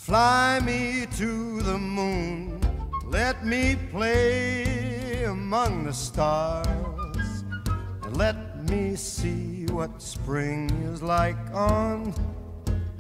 Fly me to the moon, let me play among the stars, and let me see what spring is like on